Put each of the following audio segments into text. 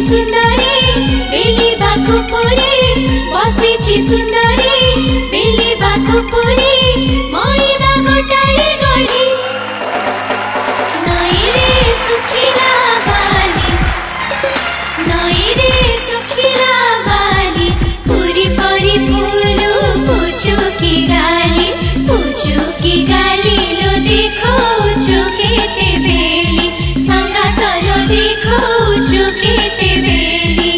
सुंदरी बेली बाकुपुरी बसिछि सुंदरी बेली बाकुपुरी मैदा गोटाड़ी गढ़ी नई रे सुखिला बाली नई रे सुखिला बाली पूरी परी फूलू पुचुकी गाली लो देखो केते बेली संगात लो देखो केते बेली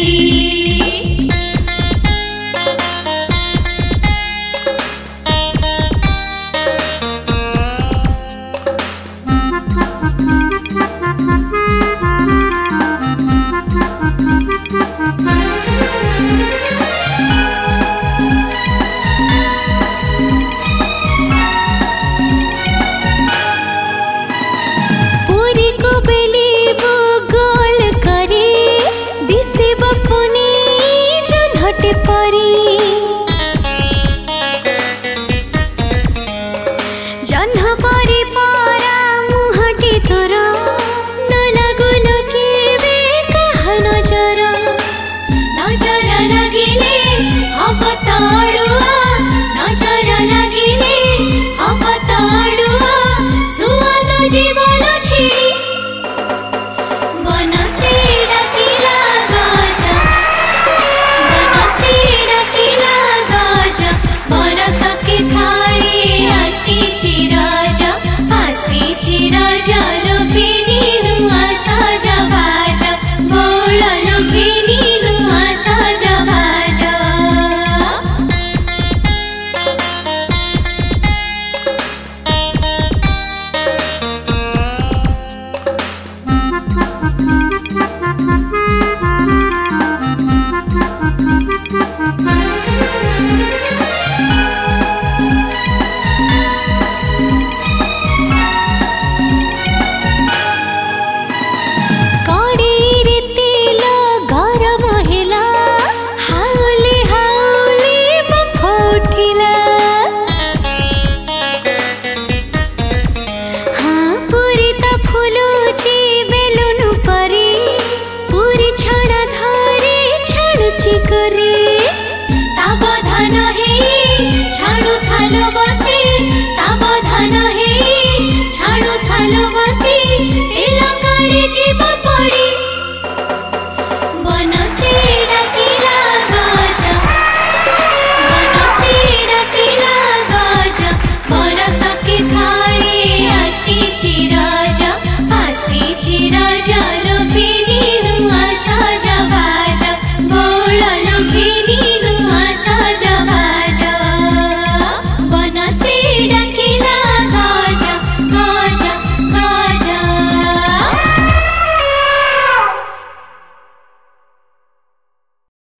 सावधान हे छाड़ू थालो बसे सावधान हे छाड़ू थालो